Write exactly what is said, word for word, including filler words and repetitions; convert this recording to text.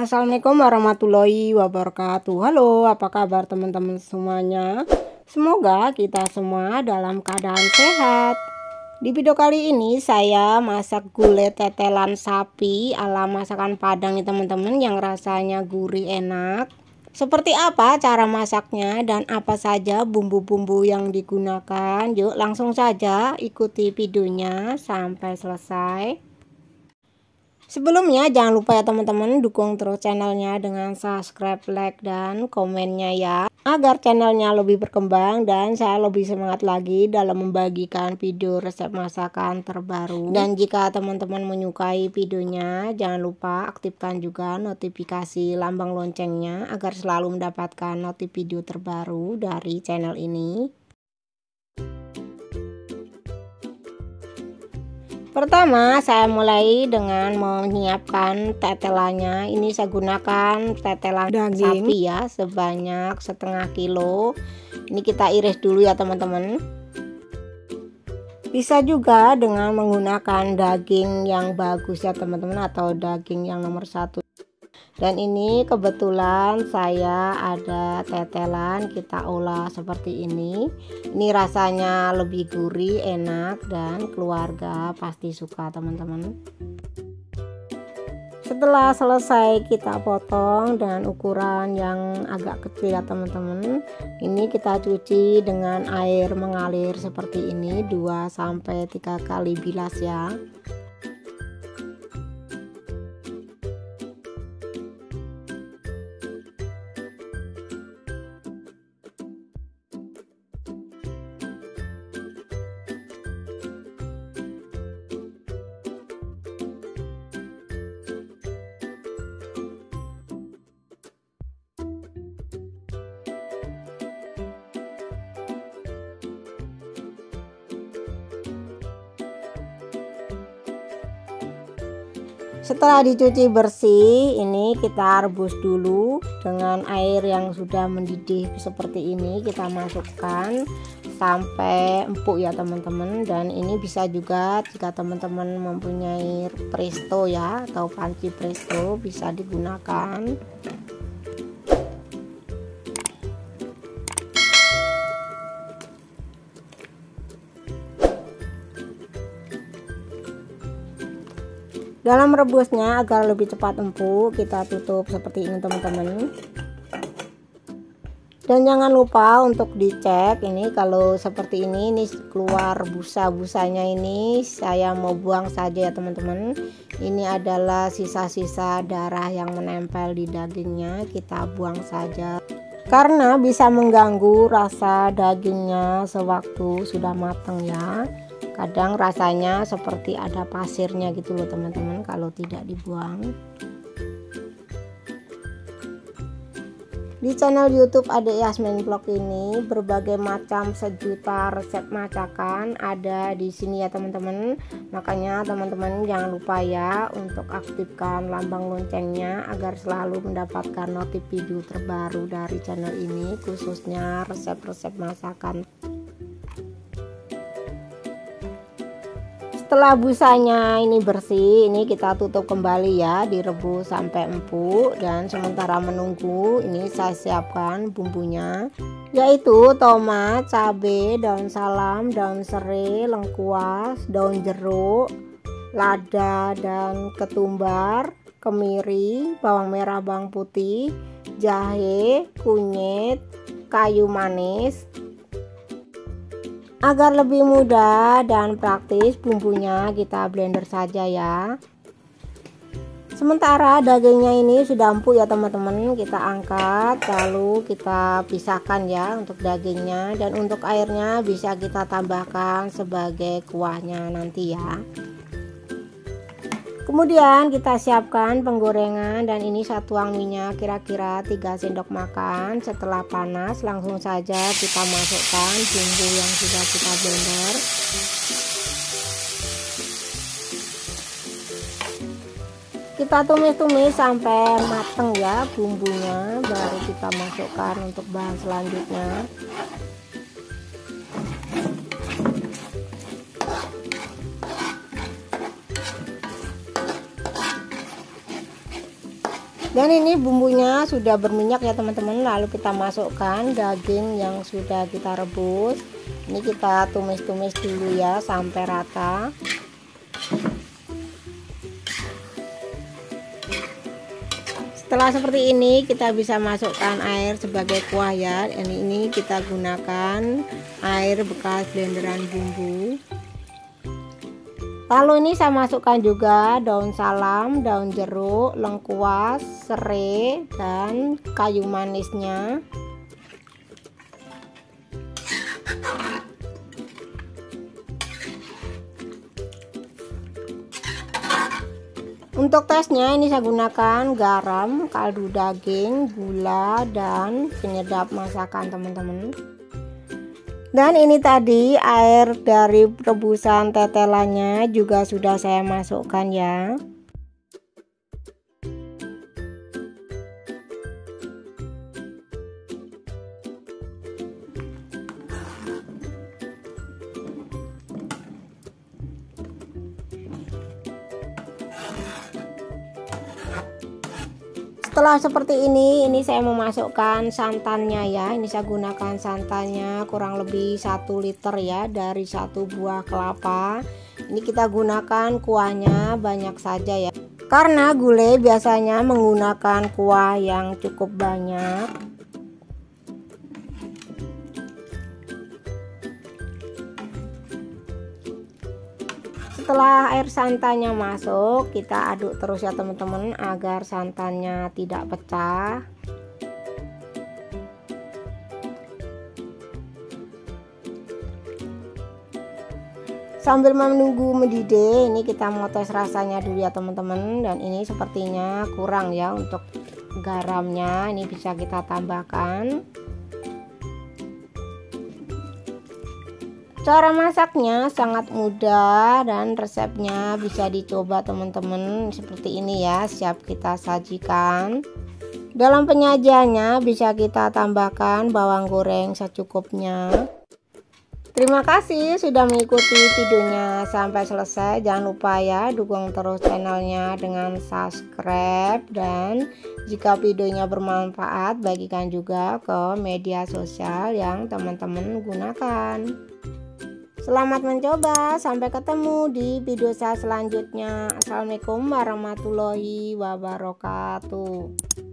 Assalamualaikum warahmatullahi wabarakatuh. Halo, apa kabar teman-teman semuanya? Semoga kita semua dalam keadaan sehat. Di video kali ini saya masak gulai tetelan sapi ala masakan Padang nih teman-teman, yang rasanya gurih enak. Seperti apa cara masaknya dan apa saja bumbu-bumbu yang digunakan? Yuk langsung saja ikuti videonya sampai selesai. Sebelumnya jangan lupa ya teman-teman, dukung terus channelnya dengan subscribe, like, dan komennya ya, agar channelnya lebih berkembang dan saya lebih semangat lagi dalam membagikan video resep masakan terbaru. Dan jika teman-teman menyukai videonya, jangan lupa aktifkan juga notifikasi lambang loncengnya agar selalu mendapatkan notif video terbaru dari channel ini. Pertama, saya mulai dengan menyiapkan tetelannya. Ini saya gunakan tetelan daging sapi ya, sebanyak setengah kilo. Ini kita iris dulu ya teman-teman. Bisa juga dengan menggunakan daging yang bagus ya teman-teman, atau daging yang nomor satu. Dan ini kebetulan saya ada tetelan, kita olah seperti ini. Ini rasanya lebih gurih, enak, dan keluarga pasti suka teman-teman. Setelah selesai kita potong dengan ukuran yang agak kecil ya teman-teman. Ini kita cuci dengan air mengalir seperti ini, dua sampai tiga kali bilas ya. Setelah dicuci bersih, ini kita rebus dulu dengan air yang sudah mendidih seperti ini. Kita masukkan sampai empuk ya teman-teman. Dan ini bisa juga jika teman-teman mempunyai presto ya, atau panci presto, bisa digunakan. Dalam rebusnya agar lebih cepat empuk, kita tutup seperti ini teman-teman. Dan jangan lupa untuk dicek ini, kalau seperti ini ini keluar busa-busanya, ini saya mau buang saja ya teman-teman. Ini adalah sisa-sisa darah yang menempel di dagingnya, kita buang saja karena bisa mengganggu rasa dagingnya sewaktu sudah matang ya. Kadang rasanya seperti ada pasirnya gitu loh teman-teman kalau tidak dibuang. Di channel YouTube Adek Yasmin Vlog ini berbagai macam sejuta resep masakan ada di sini ya teman-teman. Makanya teman-teman jangan lupa ya untuk aktifkan lambang loncengnya agar selalu mendapatkan notif video terbaru dari channel ini, khususnya resep-resep masakan. Setelah busanya ini bersih, ini kita tutup kembali ya, direbus sampai empuk. Dan sementara menunggu, ini saya siapkan bumbunya, yaitu tomat, cabai, daun salam, daun serai, lengkuas, daun jeruk, lada dan ketumbar, kemiri, bawang merah, bawang putih, jahe, kunyit, kayu manis. Agar lebih mudah dan praktis, bumbunya kita blender saja ya. Sementara dagingnya ini sudah empuk ya teman-teman, kita angkat lalu kita pisahkan ya untuk dagingnya. Dan untuk airnya bisa kita tambahkan sebagai kuahnya nanti ya. Kemudian kita siapkan penggorengan, dan ini saya tuang minyak kira-kira tiga sendok makan. Setelah panas langsung saja kita masukkan bumbu yang sudah kita blender. Kita tumis-tumis sampai matang ya bumbunya, baru kita masukkan untuk bahan selanjutnya. Dan ini bumbunya sudah berminyak ya teman-teman. Lalu kita masukkan daging yang sudah kita rebus. Ini kita tumis-tumis dulu ya sampai rata. Setelah seperti ini kita bisa masukkan air sebagai kuah ya. Ini, ini kita gunakan air bekas blenderan bumbu. Lalu ini saya masukkan juga daun salam, daun jeruk, lengkuas, serai, dan kayu manisnya. Untuk tesnya ini saya gunakan garam, kaldu daging, gula, dan penyedap masakan teman-teman. Dan ini tadi air dari rebusan tetelannya juga sudah saya masukkan ya. Setelah seperti ini, ini saya memasukkan santannya ya. Ini saya gunakan santannya kurang lebih satu liter ya, dari satu buah kelapa. Ini kita gunakan kuahnya banyak saja ya, karena gulai biasanya menggunakan kuah yang cukup banyak. Setelah air santannya masuk, kita aduk terus ya teman-teman agar santannya tidak pecah. Sambil menunggu mendidih, ini kita mau tes rasanya dulu ya teman-teman. Dan ini sepertinya kurang ya untuk garamnya, ini bisa kita tambahkan. Cara masaknya sangat mudah dan resepnya bisa dicoba teman-teman. Seperti ini ya, siap kita sajikan. Dalam penyajiannya bisa kita tambahkan bawang goreng secukupnya. Terima kasih sudah mengikuti videonya sampai selesai. Jangan lupa ya dukung terus channelnya dengan subscribe, dan jika videonya bermanfaat bagikan juga ke media sosial yang teman-teman gunakan. Selamat mencoba, sampai ketemu di video saya selanjutnya. Assalamualaikum warahmatullahi wabarakatuh.